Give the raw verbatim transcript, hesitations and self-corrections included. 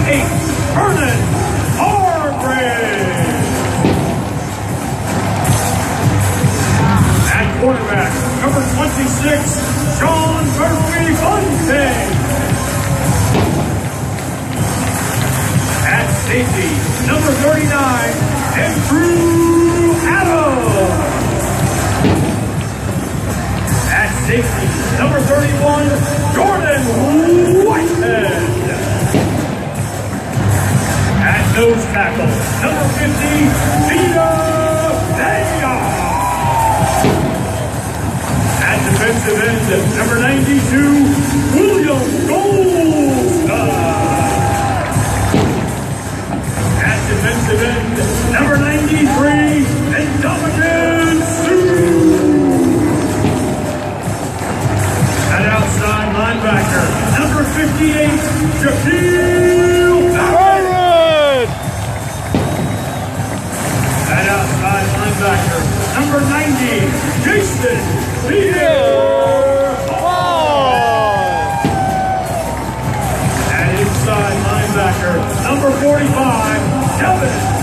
eight, Vernon Hargrave. At quarterback, number twenty-six, Sean Berkeley Bunting. At safety, number thirty-nine, Andrew Adams. At safety, number thirty-one, Jordan Whitehead. At nose tackle, number fifty, Vita Daya. At defensive end, number ninety-two, William Goldstein. At defensive end, number ninety-three, Indominus Sue. At outside linebacker, number fifty-eight, Shaquille Barrett. At outside linebacker, number ninety, Jason Pierre-Paul. At inside linebacker, number forty-five, Kevin